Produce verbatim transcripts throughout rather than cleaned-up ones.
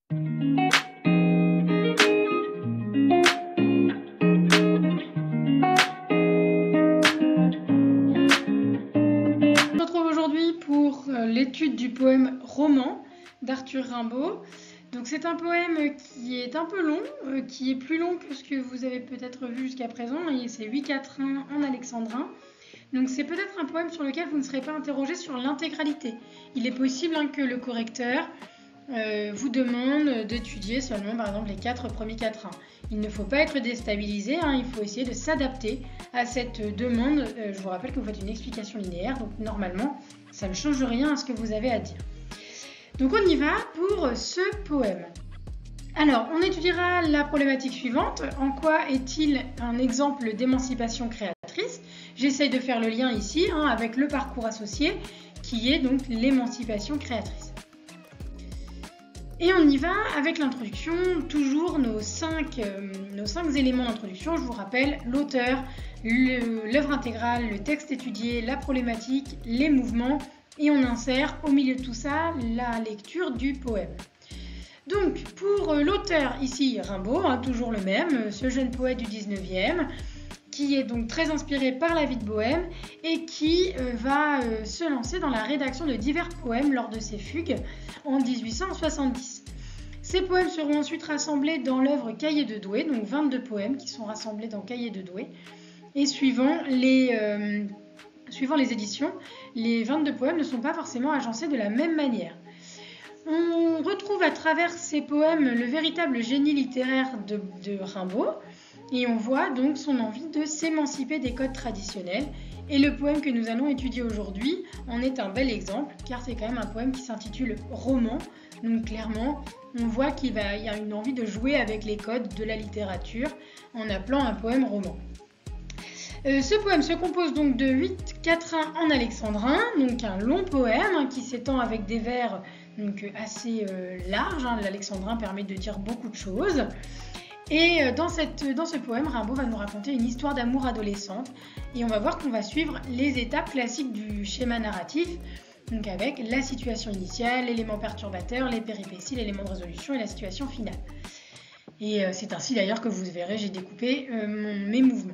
On se retrouve aujourd'hui pour l'étude du poème Roman d'Arthur Rimbaud. Donc c'est un poème qui est un peu long, euh, qui est plus long que ce que vous avez peut-être vu jusqu'à présent, et c'est huit quatrains en alexandrin. Donc c'est peut-être un poème sur lequel vous ne serez pas interrogé sur l'intégralité. Il est possible hein, que le correcteur euh, vous demande d'étudier seulement par exemple les quatre premiers quatrains. Il ne faut pas être déstabilisé, hein, il faut essayer de s'adapter à cette demande. Euh, je vous rappelle que vous faites une explication linéaire, donc normalement ça ne change rien à ce que vous avez à dire. Donc on y va pour ce poème. Alors, on étudiera la problématique suivante. En quoi est-il un exemple d'émancipation créatrice? J'essaye de faire le lien ici hein, avec le parcours associé, qui est donc l'émancipation créatrice. Et on y va avec l'introduction, toujours nos cinq, euh, nos cinq éléments d'introduction. Je vous rappelle l'auteur, l'œuvre intégrale, le texte étudié, la problématique, les mouvements, et on insère au milieu de tout ça la lecture du poème. Donc pour l'auteur ici Rimbaud, hein, toujours le même, ce jeune poète du dix-neuvième, qui est donc très inspiré par la vie de Bohème et qui euh, va euh, se lancer dans la rédaction de divers poèmes lors de ses fugues en dix-huit cent soixante-dix. Ces poèmes seront ensuite rassemblés dans l'œuvre Cahiers de Douai, donc vingt-deux poèmes qui sont rassemblés dans Cahiers de Douai, et suivant les... Euh, Suivant les éditions, les vingt-deux poèmes ne sont pas forcément agencés de la même manière. On retrouve à travers ces poèmes le véritable génie littéraire de, de Rimbaud et on voit donc son envie de s'émanciper des codes traditionnels. Et le poème que nous allons étudier aujourd'hui en est un bel exemple car c'est quand même un poème qui s'intitule Roman. Donc clairement, on voit qu'il va, y a une envie de jouer avec les codes de la littérature en appelant un poème roman. Euh, ce poème se compose donc de huit quatrains en alexandrin, donc un long poème hein, qui s'étend avec des vers donc, assez euh, larges. Hein. L'alexandrin permet de dire beaucoup de choses. Et euh, dans, cette, dans ce poème, Rimbaud va nous raconter une histoire d'amour adolescente. Et on va voir qu'on va suivre les étapes classiques du schéma narratif, donc avec la situation initiale, l'élément perturbateur, les péripéties, l'élément de résolution et la situation finale. Et euh, c'est ainsi d'ailleurs que vous verrez, j'ai découpé euh, mon, mes mouvements.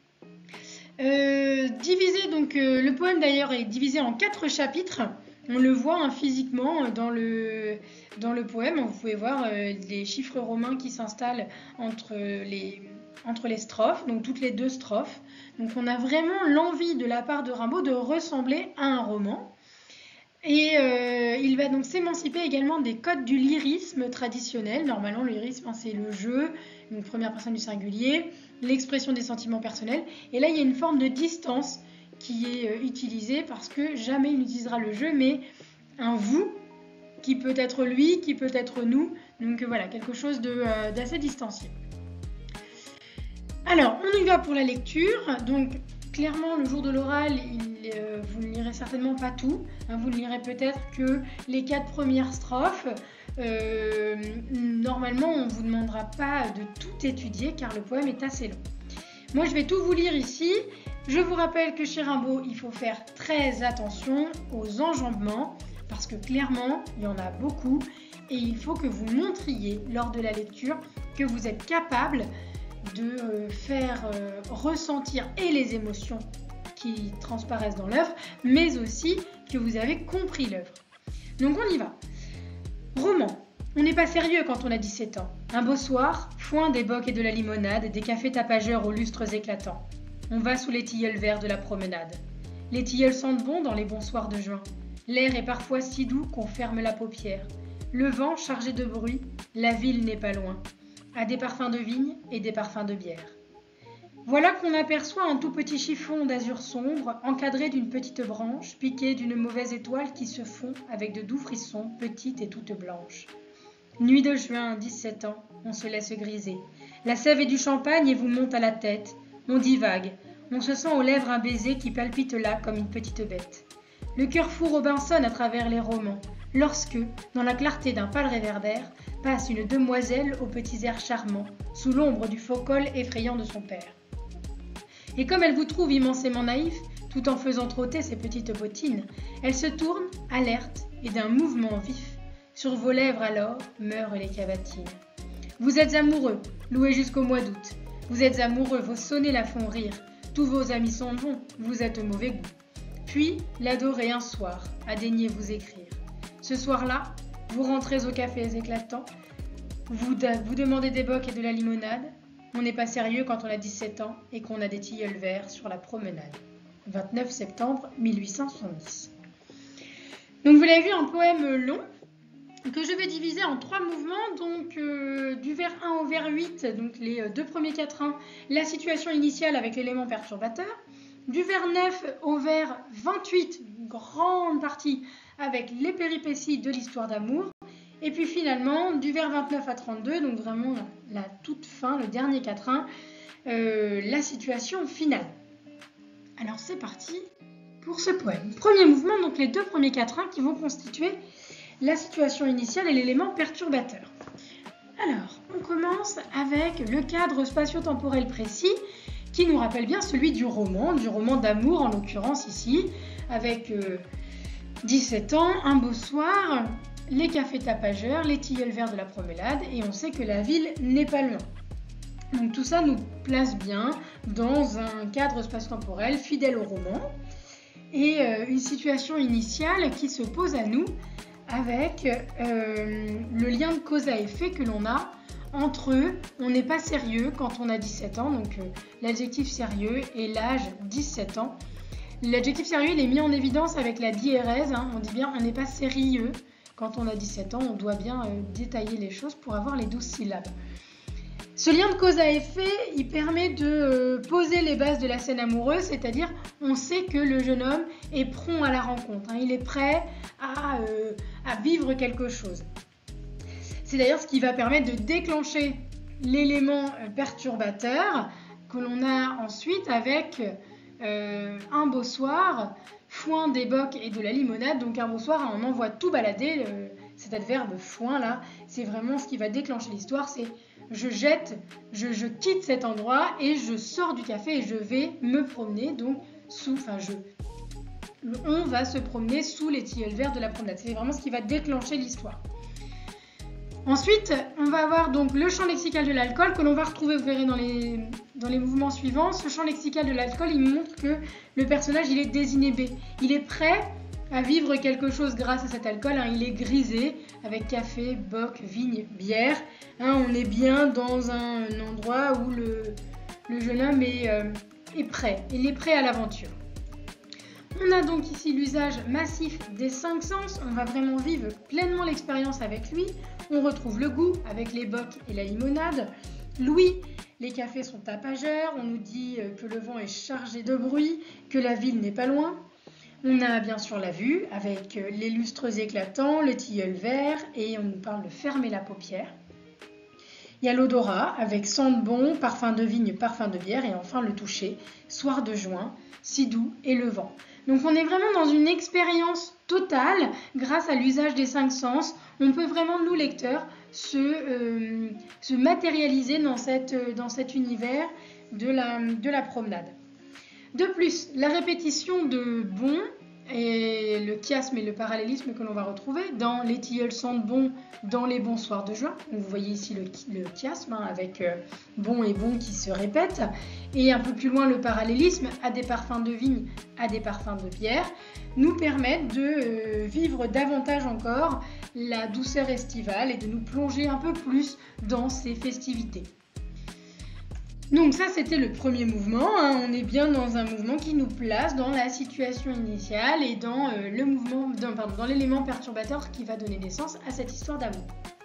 Euh, divisé, donc euh, le poème d'ailleurs est divisé en quatre chapitres. On le voit hein, physiquement dans le, dans le poème. Vous pouvez voir euh, les chiffres romains qui s'installent entre les, entre les strophes, donc toutes les deux strophes. Donc on a vraiment l'envie de la part de Rimbaud de ressembler à un roman. Et euh, il va donc s'émanciper également des codes du lyrisme traditionnel. Normalement, le lyrisme, hein, c'est le jeu, une première personne du singulier, l'expression des sentiments personnels. Et là, il y a une forme de distance qui est euh, utilisée parce que jamais il n'utilisera le jeu, mais un vous qui peut être lui, qui peut être nous. Donc euh, voilà, quelque chose de, euh, d'assez distancié. Alors, on y va pour la lecture. Donc, clairement, le jour de l'oral, il, euh, vous ne lirez certainement pas tout. Hein, vous ne lirez peut-être que les quatre premières strophes. Euh, normalement, on ne vous demandera pas de tout étudier car le poème est assez long. Moi, je vais tout vous lire ici. Je vous rappelle que chez Rimbaud, il faut faire très attention aux enjambements parce que clairement, il y en a beaucoup et il faut que vous montriez lors de la lecture que vous êtes capable de faire euh, ressentir et les émotions qui transparaissent dans l'œuvre, mais aussi que vous avez compris l'œuvre. Donc on y va. Roman. On n'est pas sérieux quand on a dix-sept ans. Un beau soir, foin des bocs et de la limonade, des cafés tapageurs aux lustres éclatants. On va sous les tilleuls verts de la promenade. Les tilleuls sentent bon dans les bons soirs de juin. L'air est parfois si doux qu'on ferme la paupière. Le vent chargé de bruit, la ville n'est pas loin. À des parfums de vigne et des parfums de bière. Voilà qu'on aperçoit un tout petit chiffon d'azur sombre, encadré d'une petite branche, piqué d'une mauvaise étoile qui se fond avec de doux frissons, petite et toute blanche. Nuit de juin, dix-sept ans, on se laisse griser. La sève et du champagne et vous monte à la tête. On divague, on se sent aux lèvres un baiser qui palpite là comme une petite bête. Le cœur fou Robinson à travers les romans, lorsque, dans la clarté d'un pâle réverbère, passe une demoiselle aux petits airs charmants, sous l'ombre du faux col effrayant de son père. Et comme elle vous trouve immensément naïf, tout en faisant trotter ses petites bottines, elle se tourne, alerte, et d'un mouvement vif, Sur vos lèvres alors meurent les cavatines. Vous êtes amoureux, louez jusqu'au mois d'août. Vous êtes amoureux, vos sonnets la font rire. Tous vos amis sont bons, vous êtes au mauvais goût. Puis, l'adorer un soir, a daigné vous écrire. Ce soir-là, vous rentrez au café éclatant. Vous, vous demandez des bocs et de la limonade. On n'est pas sérieux quand on a dix-sept ans et qu'on a des tilleuls verts sur la promenade. vingt-neuf septembre mille huit cent soixante-dix. Donc vous l'avez vu, un poème long que je vais diviser en trois mouvements, donc euh, du vers un au vers huit, donc les deux premiers quatrains, la situation initiale avec l'élément perturbateur, du vers neuf au vers vingt-huit, une grande partie avec les péripéties de l'histoire d'amour, et puis finalement du vers vingt-neuf à trente-deux, donc vraiment la, la toute fin, le dernier quatrain, euh, la situation finale. Alors c'est parti pour ce poème. Premier mouvement, donc les deux premiers quatrains qui vont constituer la situation initiale et l'élément perturbateur. Alors, on commence avec le cadre spatio-temporel précis qui nous rappelle bien celui du roman, du roman d'amour en l'occurrence ici, avec euh, dix-sept ans, un beau soir, les cafés tapageurs, les tilleuls verts de la promenade, et on sait que la ville n'est pas loin. Donc tout ça nous place bien dans un cadre spatio-temporel fidèle au roman, et euh, une situation initiale qui se pose à nous avec euh, le lien de cause à effet que l'on a entre eux. On n'est pas sérieux quand on a dix-sept ans, donc euh, l'adjectif sérieux et l'âge dix-sept ans. L'adjectif sérieux il est mis en évidence avec la diérèse, hein, on dit bien on n'est pas sérieux quand on a dix-sept ans, on doit bien euh, détailler les choses pour avoir les douze syllabes. Ce lien de cause à effet, il permet de euh, poser les bases de la scène amoureuse, c'est-à-dire on sait que le jeune homme est prompt à la rencontre, hein, il est prêt à, euh, à vivre quelque chose. C'est d'ailleurs ce qui va permettre de déclencher l'élément euh, perturbateur que l'on a ensuite avec euh, un beau soir, foin, des bocs et de la limonade. Donc un beau soir, on envoie tout balader, euh, cet adverbe foin là, c'est vraiment ce qui va déclencher l'histoire, c'est je jette, je, je quitte cet endroit et je sors du café et je vais me promener, donc sous, enfin je, on va se promener sous les tilleuls verts de la promenade. C'est vraiment ce qui va déclencher l'histoire. Ensuite, on va avoir donc le champ lexical de l'alcool que l'on va retrouver, vous verrez dans les, dans les mouvements suivants. Ce champ lexical de l'alcool, il montre que le personnage, il est désinhibé. Il est prêt à vivre quelque chose grâce à cet alcool, hein. Il est grisé avec café, boc, vigne, bière. Hein, on est bien dans un, un endroit où le, le jeune homme est, euh, est prêt. Il est prêt à l'aventure. On a donc ici l'usage massif des cinq sens. On va vraiment vivre pleinement l'expérience avec lui. On retrouve le goût avec les bocs et la limonade. L'ouïe, les cafés sont tapageurs. On nous dit que le vent est chargé de bruit, que la ville n'est pas loin. On a bien sûr la vue avec les lustres éclatants, le tilleul vert et on nous parle de fermer la paupière. Il y a l'odorat avec sent bon, parfum de vigne, parfum de bière et enfin le toucher, soir de juin, si doux et le vent. Donc on est vraiment dans une expérience totale grâce à l'usage des cinq sens. On peut vraiment, nous lecteurs, se, euh, se matérialiser dans, cette, dans cet univers de la, de la promenade. De plus, la répétition de bon et le chiasme et le parallélisme que l'on va retrouver dans les tilleuls sentent bon dans les bons soirs de juin. Vous voyez ici le, le chiasme hein, avec euh, bon et bon qui se répètent. Et un peu plus loin, le parallélisme à des parfums de vigne, à des parfums de bière, nous permettent de euh, vivre davantage encore la douceur estivale et de nous plonger un peu plus dans ces festivités. Donc ça, c'était le premier mouvement. Hein. On est bien dans un mouvement qui nous place dans la situation initiale et dans euh, le mouvement, dans, pardon, dans l'élément perturbateur qui va donner naissance à cette histoire d'amour.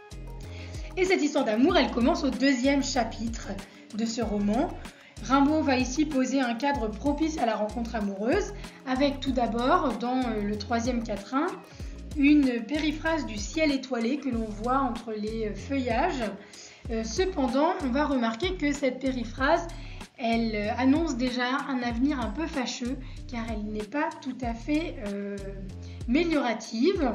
Et cette histoire d'amour, elle commence au deuxième chapitre de ce roman. Rimbaud va ici poser un cadre propice à la rencontre amoureuse, avec tout d'abord, dans euh, le troisième quatrain, une périphrase du ciel étoilé que l'on voit entre les feuillages. Euh, cependant, on va remarquer que cette périphrase, elle euh, annonce déjà un avenir un peu fâcheux, car elle n'est pas tout à fait euh, méliorative.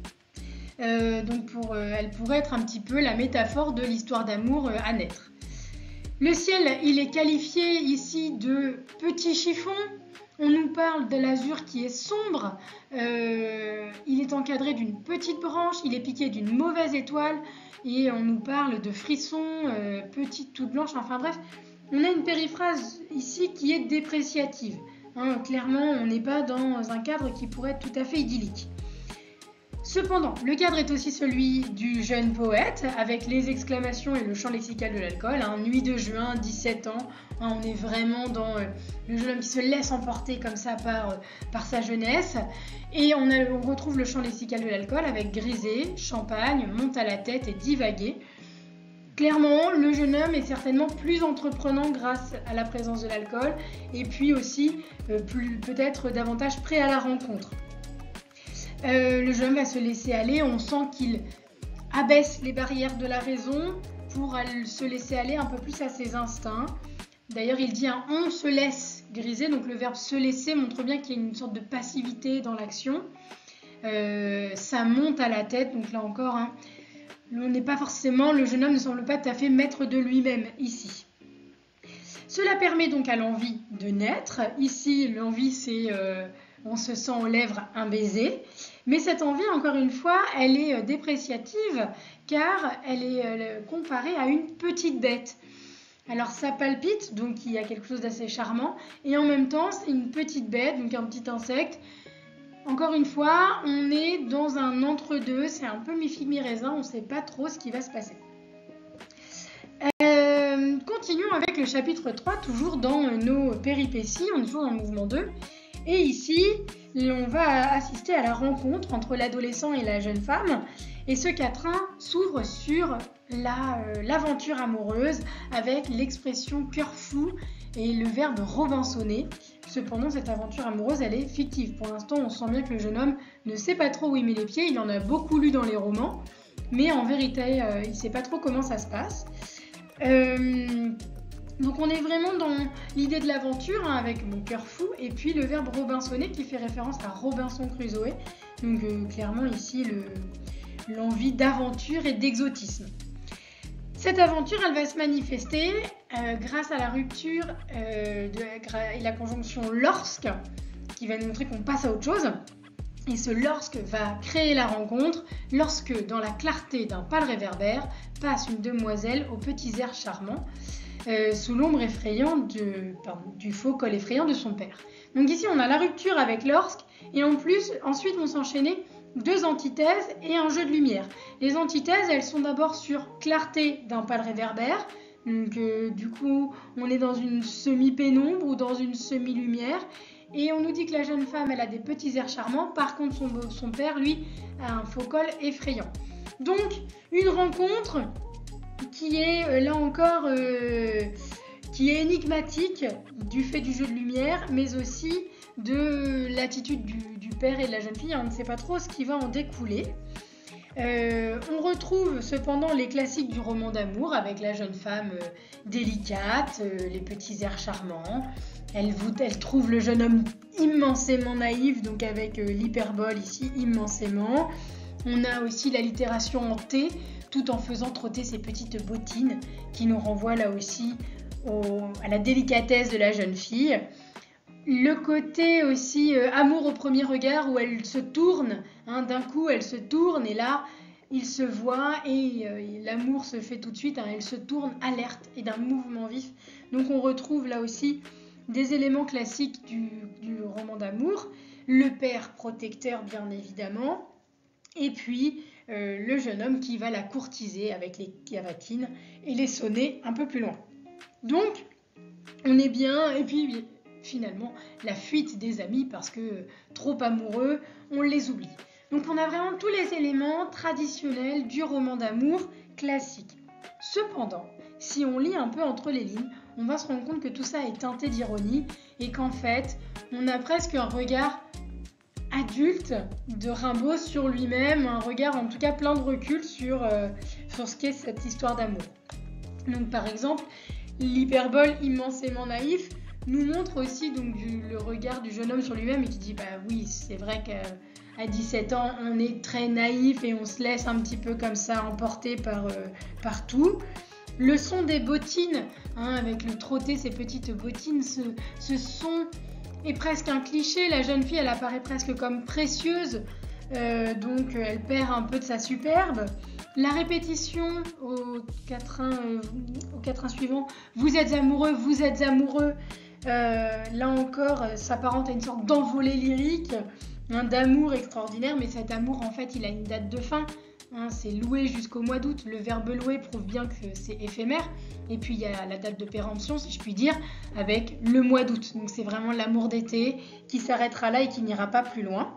Euh, donc pour, euh, elle pourrait être un petit peu la métaphore de l'histoire d'amour euh, à naître. Le ciel, il est qualifié ici de petit chiffon. On nous parle de l'azur qui est sombre, euh, il est encadré d'une petite branche, il est piqué d'une mauvaise étoile, et on nous parle de frissons, euh, petite toute blanche, enfin bref, on a une périphrase ici qui est dépréciative. Hein, clairement, on n'est pas dans un cadre qui pourrait être tout à fait idyllique. Cependant, le cadre est aussi celui du jeune poète, avec les exclamations et le chant lexical de l'alcool. Hein, nuit de juin, dix-sept ans, hein, on est vraiment dans euh, le jeune homme qui se laisse emporter comme ça par, euh, par sa jeunesse. Et on, a, on retrouve le chant lexical de l'alcool avec griser, champagne, monte à la tête et divaguer. Clairement, le jeune homme est certainement plus entreprenant grâce à la présence de l'alcool et puis aussi euh, plus, peut-être davantage prêt à la rencontre. Euh, le jeune homme va se laisser aller, on sent qu'il abaisse les barrières de la raison pour se laisser aller un peu plus à ses instincts. D'ailleurs, il dit un « on se laisse griser », donc le verbe « se laisser » montre bien qu'il y a une sorte de passivité dans l'action. Euh, ça monte à la tête, donc là encore, hein, on n'est pas forcément, le jeune homme ne semble pas tout à fait maître de lui-même ici. Cela permet donc à l'envie de naître. Ici, l'envie, c'est euh, on se sent aux lèvres un baiser. Mais cette envie, encore une fois, elle est dépréciative car elle est euh, comparée à une petite bête. Alors ça palpite, donc il y a quelque chose d'assez charmant. Et en même temps, c'est une petite bête, donc un petit insecte. Encore une fois, on est dans un entre-deux, c'est un peu mi-figue mi-raisin, on ne sait pas trop ce qui va se passer. Euh, continuons avec le chapitre trois, toujours dans nos péripéties, on est toujours dans le mouvement deux. Et ici, on va assister à la rencontre entre l'adolescent et la jeune femme. Et ce quatrain s'ouvre sur la, euh, l'aventure amoureuse avec l'expression cœur fou et le verbe robinsonner. Cependant, cette aventure amoureuse, elle est fictive. Pour l'instant, on sent bien que le jeune homme ne sait pas trop où il met les pieds. Il en a beaucoup lu dans les romans, mais en vérité, euh, il ne sait pas trop comment ça se passe. Euh, donc on est vraiment dans l'idée de l'aventure, hein, avec mon cœur fou, et puis le verbe robinsonner qui fait référence à Robinson Crusoe. Donc euh, clairement ici, le, l'envie d'aventure et d'exotisme. Cette aventure, elle va se manifester euh, grâce à la rupture euh, de, et la conjonction lorsque, qui va nous montrer qu'on passe à autre chose. Et ce lorsque va créer la rencontre, lorsque dans la clarté d'un pâle réverbère passe une demoiselle aux petits airs charmants, euh, sous l'ombre effrayante de, pardon, du faux col effrayant de son père. Donc ici, on a la rupture avec lorsque, et en plus, ensuite vont s'enchaîner deux antithèses et un jeu de lumière. Les antithèses, elles sont d'abord sur clarté d'un pâle réverbère. Donc euh, du coup, on est dans une semi-pénombre ou dans une semi-lumière. Et on nous dit que la jeune femme, elle a des petits airs charmants. Par contre, son, son père, lui, a un faux col effrayant. Donc, une rencontre qui est, euh, là encore, euh, qui est énigmatique du fait du jeu de lumière, mais aussi de l'attitude du, du père et de la jeune fille. On ne sait pas trop ce qui va en découler. Euh, on retrouve cependant les classiques du roman d'amour avec la jeune femme euh, délicate, euh, les petits airs charmants. Elle, vous, elle trouve le jeune homme immensément naïf, donc avec euh, l'hyperbole ici, immensément. On a aussi l'allitération en T, tout en faisant trotter ses petites bottines qui nous renvoient là aussi au, à la délicatesse de la jeune fille. Le côté aussi euh, amour au premier regard où elle se tourne, hein, d'un coup elle se tourne et là il se voit et, euh, et l'amour se fait tout de suite, hein, elle se tourne alerte et d'un mouvement vif. Donc on retrouve là aussi des éléments classiques du, du roman d'amour, le père protecteur bien évidemment, et puis euh, le jeune homme qui va la courtiser avec les cavatines et les sonner un peu plus loin. Donc on est bien, et puis finalement la fuite des amis parce que euh, trop amoureux, on les oublie. Donc on a vraiment tous les éléments traditionnels du roman d'amour classique. Cependant, si on lit un peu entre les lignes, on va se rendre compte que tout ça est teinté d'ironie et qu'en fait, on a presque un regard adulte de Rimbaud sur lui-même, un regard en tout cas plein de recul sur, euh, sur ce qu'est cette histoire d'amour. Donc par exemple, l'hyperbole immensément naïf nous montre aussi donc, du, le regard du jeune homme sur lui-même et qui dit bah oui, c'est vrai qu'à dix-sept ans, on est très naïf et on se laisse un petit peu comme ça emporter par, euh, par tout. Le son des bottines, hein, avec le trotté, ces petites bottines, ce, ce son est presque un cliché. La jeune fille, elle apparaît presque comme précieuse, euh, donc elle perd un peu de sa superbe. La répétition au quatrain, euh, au quatrain suivant, vous êtes amoureux, vous êtes amoureux, euh, là encore, euh, s'apparente à une sorte d'envolée lyrique, hein, d'amour extraordinaire, mais cet amour, en fait, il a une date de fin. Hein, c'est loué jusqu'au mois d'août. Le verbe louer prouve bien que c'est éphémère. Et puis il y a la date de péremption, si je puis dire, avec le mois d'août. Donc c'est vraiment l'amour d'été qui s'arrêtera là et qui n'ira pas plus loin.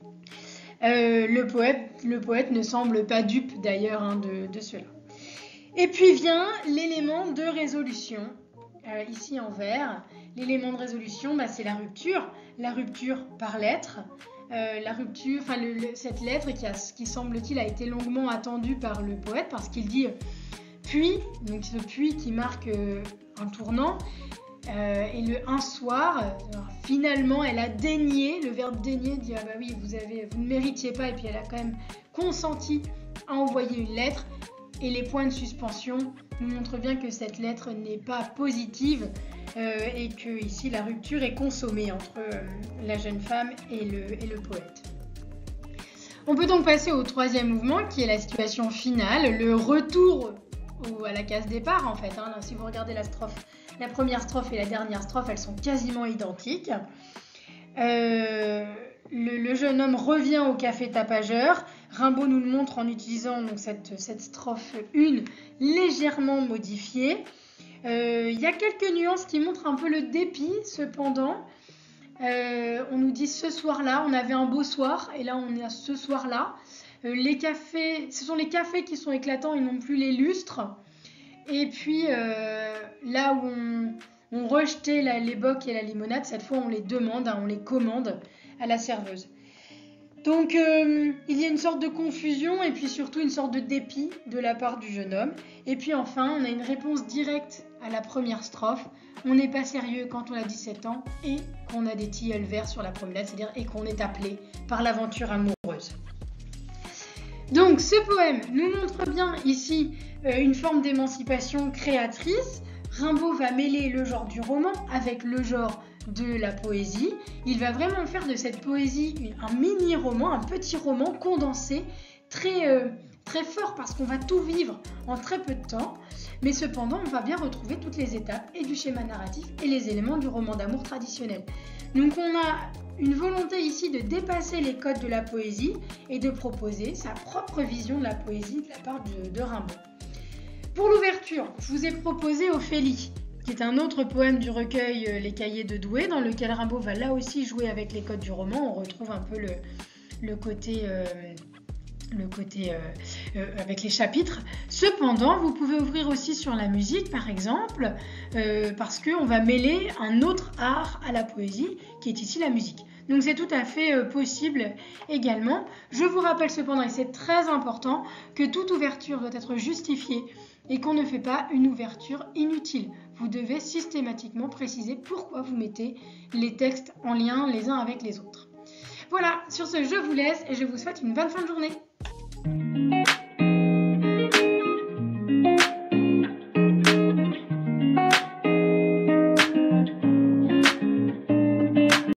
Euh, le, poète, le poète ne semble pas dupe d'ailleurs hein, de, de cela. Et puis vient l'élément de résolution, euh, ici en vert. L'élément de résolution, bah, c'est la rupture. La rupture par lettre. Euh, la rupture, enfin le, le, cette lettre qui, a, qui semble-t-il a été longuement attendue par le poète parce qu'il dit euh, puis, donc ce puis qui marque euh, un tournant, euh, et le un soir, euh, finalement elle a daigné, le verbe daigner dit ah bah oui vous, avez, vous ne méritiez pas, et puis elle a quand même consenti à envoyer une lettre, et les points de suspension nous montrent bien que cette lettre n'est pas positive. Euh, et que ici la rupture est consommée entre euh, la jeune femme et le, et le poète. On peut donc passer au troisième mouvement qui est la situation finale, le retour au, à la case départ en fait. Hein. Si vous regardez la strophe, la première strophe et la dernière strophe, elles sont quasiment identiques. Euh, le, le jeune homme revient au café tapageur. Rimbaud nous le montre en utilisant donc, cette, cette strophe un légèrement modifiée. Il euh, y a quelques nuances qui montrent un peu le dépit, cependant. Euh, on nous dit ce soir-là, on avait un beau soir, et là on est à ce soir-là. Euh, les cafés, ce sont les cafés qui sont éclatants et non plus les lustres. Et puis euh, là où on, on rejetait la, les bocs et la limonade, cette fois on les demande, hein, on les commande à la serveuse. Donc euh, il y a une sorte de confusion et puis surtout une sorte de dépit de la part du jeune homme. Et puis enfin, on a une réponse directe à la première strophe. On n'est pas sérieux quand on a dix-sept ans et qu'on a des tilleuls verts sur la promenade, c'est-à-dire et qu'on est appelé par l'aventure amoureuse. Donc ce poème nous montre bien ici euh, une forme d'émancipation créatrice. Rimbaud va mêler le genre du roman avec le genre de la poésie. Il va vraiment faire de cette poésie un mini-roman, un petit roman condensé, très, euh, très fort parce qu'on va tout vivre en très peu de temps. Mais cependant, on va bien retrouver toutes les étapes et du schéma narratif et les éléments du roman d'amour traditionnel. Donc on a une volonté ici de dépasser les codes de la poésie et de proposer sa propre vision de la poésie de la part de, de Rimbaud. Pour l'ouverture, je vous ai proposé Ophélie, qui est un autre poème du recueil euh, Les Cahiers de Douai, dans lequel Rimbaud va là aussi jouer avec les codes du roman. On retrouve un peu le, le côté, euh, le côté euh, euh, avec les chapitres. Cependant, vous pouvez ouvrir aussi sur la musique, par exemple, euh, parce qu'on va mêler un autre art à la poésie, qui est ici la musique. Donc c'est tout à fait euh, possible également. Je vous rappelle cependant, et c'est très important, que toute ouverture doit être justifiée et qu'on ne fait pas une ouverture inutile. Vous devez systématiquement préciser pourquoi vous mettez les textes en lien les uns avec les autres. Voilà, sur ce, je vous laisse et je vous souhaite une bonne fin de journée.